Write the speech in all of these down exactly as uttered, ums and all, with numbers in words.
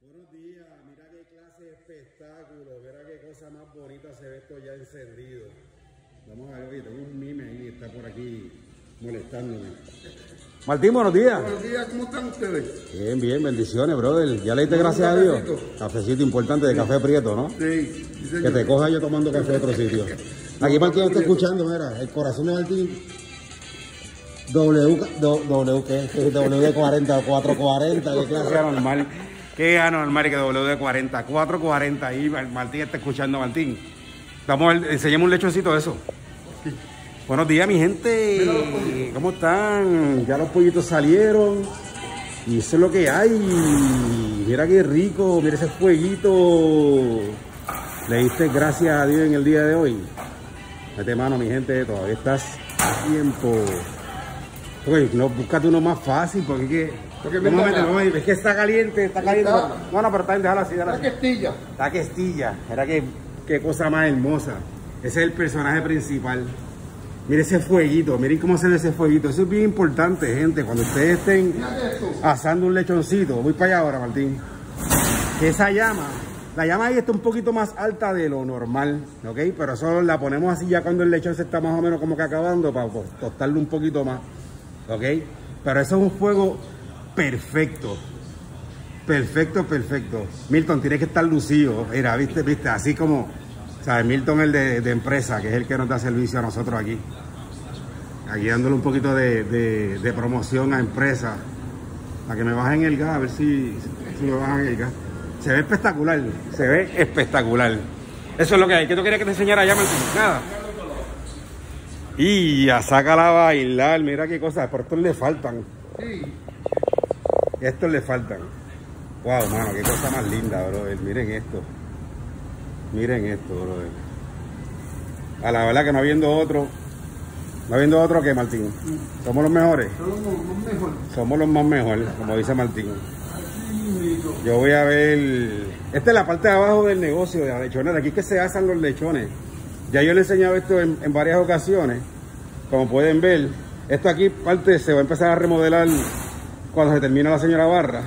Buenos días, mira qué clase de espectáculo, mira qué cosa más bonita se ve esto ya encendido. Vamos a ver, oye, tengo un mime ahí, está por aquí molestándome. Martín, buenos días. Buenos días, ¿cómo están ustedes? Bien, bien, bendiciones, brother. ¿Ya le diste gracias a Dios? Cafecito importante de café prieto, ¿no? Sí. Que te coja yo tomando café de otro sitio. Aquí Martín está escuchando, mira, el corazón de Martín. W, W, ¿qué? W de cuarenta, cuatro cuarenta, qué clase anormal. Qué anormal que W de cuarenta, cuatro cuarenta, ahí Martín está escuchando, Martín. Vamos, enseñemos un lechoncito de eso. Sí. Buenos días, mi gente. ¿Cómo están? Ya los pollitos salieron. Y eso es lo que hay. Mira qué rico, mira ese fueguito. Le diste gracias a Dios en el día de hoy. Mete mano, mi gente, todavía estás a tiempo. Oye, no, búscate uno más fácil, porque es que, porque no me metes, no, es que está caliente, está caliente. Está, no, no, pero está bien, déjala así, déjala así. Está questilla. Está questilla. Era que, qué cosa más hermosa. Ese es el personaje principal. Miren ese fueguito, miren cómo se ve ese fueguito. Eso es bien importante, gente. Cuando ustedes estén asando un lechoncito, voy para allá ahora, Martín. Esa llama, la llama ahí está un poquito más alta de lo normal, ¿ok? Pero eso la ponemos así ya cuando el lechón se está más o menos como que acabando para tostarlo un poquito más. ¿Ok? Pero eso es un fuego perfecto. Perfecto, perfecto. Milton, tiene que estar lucido. Mira, viste, viste, así como, ¿sabes? Milton, el de, de empresa, que es el que nos da servicio a nosotros aquí. Aquí dándole un poquito de, de, de promoción a empresa. Para que me bajen el gas, a ver si, si me bajan el gas. Se ve espectacular, se ve espectacular. Eso es lo que hay. ¿Qué tú querías que te enseñara ya, Martín? Nada. Y ya sácala a bailar, mira qué cosas, por estos le faltan. Sí. Estos le faltan. Wow, mano, qué cosa más linda, brother. Miren esto. Miren esto, brother. A la verdad que no habiendo otro. No habiendo otro que Martín. Somos los mejores. Somos los mejores. Somos los más mejores, como dice Martín. Yo voy a ver. Esta es la parte de abajo del negocio de la lechonera. Aquí es que se asan los lechones. Ya yo le he enseñado esto en, en varias ocasiones. Como pueden ver, esto aquí parte se va a empezar a remodelar cuando se termine la señora barra.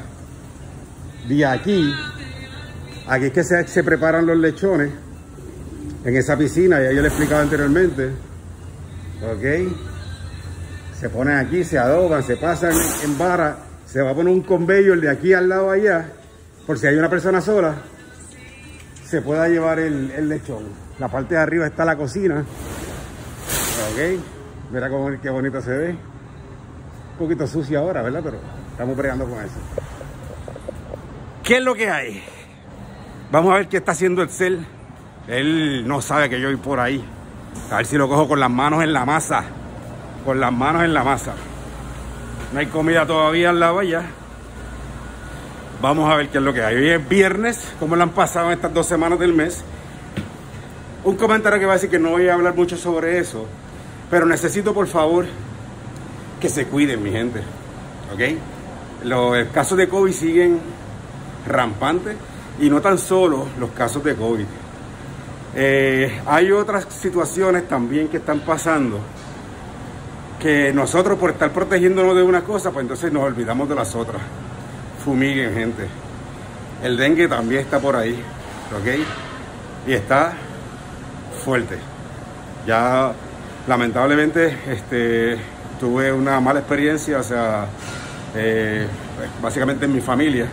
De aquí, aquí es que se, se preparan los lechones en esa piscina, ya yo le he explicado anteriormente. Ok. Se ponen aquí, se adoban, se pasan en barra. Se va a poner un conveyor de aquí al lado allá, por si hay una persona sola, se pueda llevar el, el lechón. La parte de arriba está la cocina. Ok. Mira cómo, qué bonito se ve. Un poquito sucio ahora, ¿verdad? Pero estamos bregando con eso. ¿Qué es lo que hay? Vamos a ver qué está haciendo el cel. Él no sabe que yo voy por ahí. A ver si lo cojo con las manos en la masa. Con las manos en la masa. No hay comida todavía al lado allá. Vamos a ver qué es lo que hay. Hoy es viernes. ¿Cómo lo han pasado estas dos semanas del mes? Un comentario que va a decir que no voy a hablar mucho sobre eso, pero necesito por favor que se cuiden, mi gente, ¿ok? Los casos de COVID siguen rampantes y no tan solo los casos de COVID. Eh, hay otras situaciones también que están pasando que nosotros por estar protegiéndonos de una cosa, pues entonces nos olvidamos de las otras. Fumiguen, gente. El dengue también está por ahí, ¿ok? Y está fuerte. Ya lamentablemente este, tuve una mala experiencia, o sea, eh, básicamente en mi familia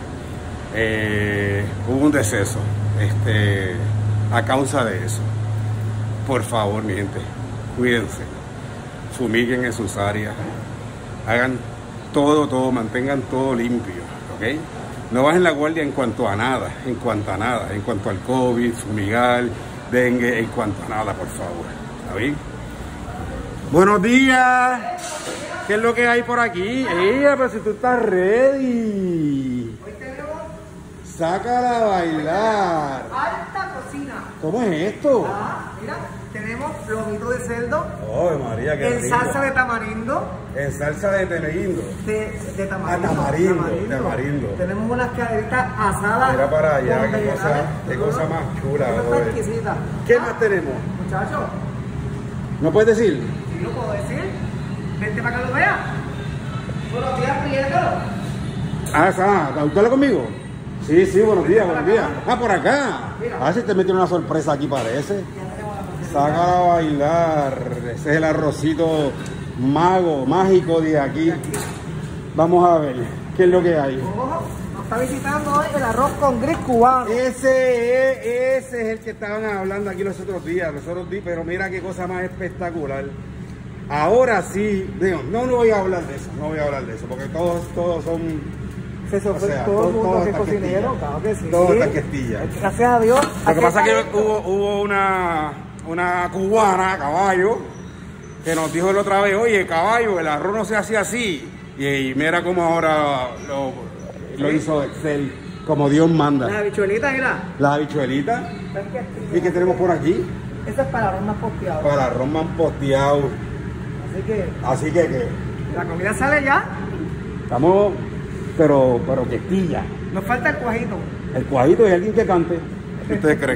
eh, hubo un deceso este, a causa de eso. Por favor, mi gente, cuídense, fumiguen en sus áreas, hagan todo, todo, mantengan todo limpio, ¿ok? No bajen la guardia en cuanto a nada, en cuanto a nada, en cuanto al COVID, fumigar, dengue, en cuanto a nada, por favor. ¿Está bien? Buenos días. ¿Qué es lo que hay por aquí? Ella, pero si tú estás ready. Hoy tenemos Sácala a bailar. alta cocina. ¿Cómo es esto? Ah, mira, tenemos lomito de cerdo. Oh, María, qué en rico. salsa de tamarindo. En salsa de tamarindo. De, de tamarindo. Ah, tamarindo, tamarindo. Tenemos unas caderitas asadas. Mira para allá, con qué cosa, vegetales. qué cosa más chula. Esta brother. está exquisita. ¿Qué más tenemos? Muchachos, ¿No puedes decir? ¿sí lo puedo decir? Vente para que lo veas. Buenos días, Prieto. Ah, esa, ¿te conmigo? Sí, sí, buenos días, buenos días. Ah, por acá. Mira. A ver si te metieron una sorpresa aquí, parece. Sácala a bailar. Ese es el arrocito mago, mágico de aquí. Vamos a ver qué es lo que hay. Ojo, nos está visitando hoy el arroz con gris cubano. Ese es, ese es el que estaban hablando aquí los otros días, los otros días, pero mira qué cosa más espectacular. Ahora sí, digo, no, no voy a hablar de eso, no voy a hablar de eso, porque todos, todos son, Se o sorprende sea, todo el todo- mundo todo que es está cocinero, questilla. claro que sí. Todo está questilla. Gracias a Dios. Lo que aquí pasa es que está- hubo, hubo una, una cubana, caballo, que nos dijo la otra vez, oye, caballo, el arroz no se hace así. Y, y mira cómo ahora lo, lo hizo Excel, como Dios manda. Las habichuelitas, mira. La habichuelita. Ven que- ¿Y qué tenemos por aquí? Ese es para arroz más posteado. Para arroz más posteado. Así que Así que, que la comida sale ya. estamos, pero, pero questilla. Nos falta el cuajito. El cuajito y alguien que cante. ¿Qué ustedes creen?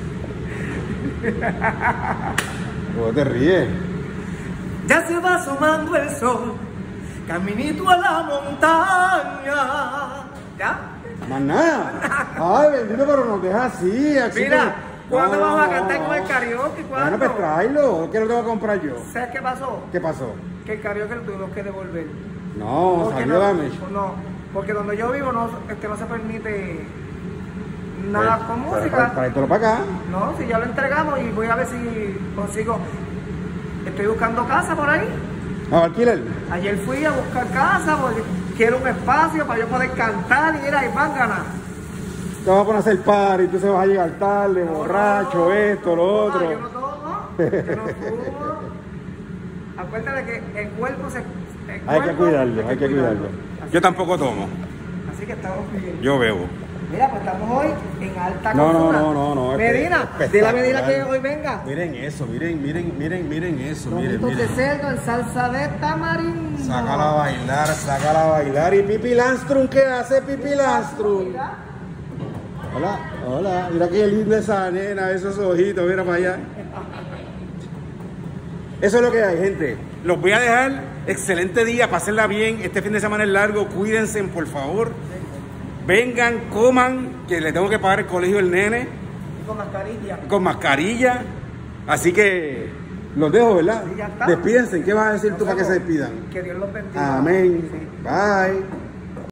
¿Cómo te ríes? Ya se va asomando el sol, caminito a la montaña. ¿Ya? Más nada. Ay, bendito, pero nos deja así. así Mira, como- ¿cuándo No, vamos a no, cantar no. con el karaoke? Bueno, ¿Cuándo? pues tráelo. ¿Qué lo tengo que comprar yo? ¿Sabes qué pasó? ¿Qué pasó? Que el karaoke lo tuvimos que devolver. No, Porque salió no, damage. no, porque donde yo vivo no, este, no se permite nada Pues, con pero música. tra- Tráetelo para acá. No, si ya lo entregamos y voy a ver si consigo. Estoy buscando casa por ahí. ¿A alquiler? Ayer fui a buscar casa porque quiero un espacio para yo poder cantar y ir ahí van ganas. Te vas a poner a hacer party, tú se vas a llegar tarde, borracho, esto, lo otro. Yo no tomo, yo no fumo. Acuérdate que el cuerpo se. el Hay que cuerpo cuidarlo, hay que cuidarlo. Así, Yo tampoco tomo, así que estamos bien. yo bebo. Mira, pues estamos hoy en alta No, no, costura. no, no, no. Medina, espe- de la Medina que espectacular. hoy venga. Miren eso, miren, miren, miren, miren eso, miren, Lomitos de miren. cerdo en salsa de tamarindo. Sácala a bailar, sácala a bailar. ¿Y Pipi Landstrum qué hace Pipi Landstrum? Mira, Hola, hola, mira qué linda esa nena, esos ojitos, mira para allá. Eso es lo que hay, gente. Los voy a dejar. Excelente día, pásenla bien. Este fin de semana es largo, cuídense, por favor. Vengan, coman, que le tengo que pagar el colegio del nene y con mascarilla. con mascarilla. Así que los dejo, ¿verdad? Sí, ya está. Despídense. ¿Qué vas a decir tú Nos para que se vemos. despidan? Que Dios los bendiga. Amén. Sí. Bye.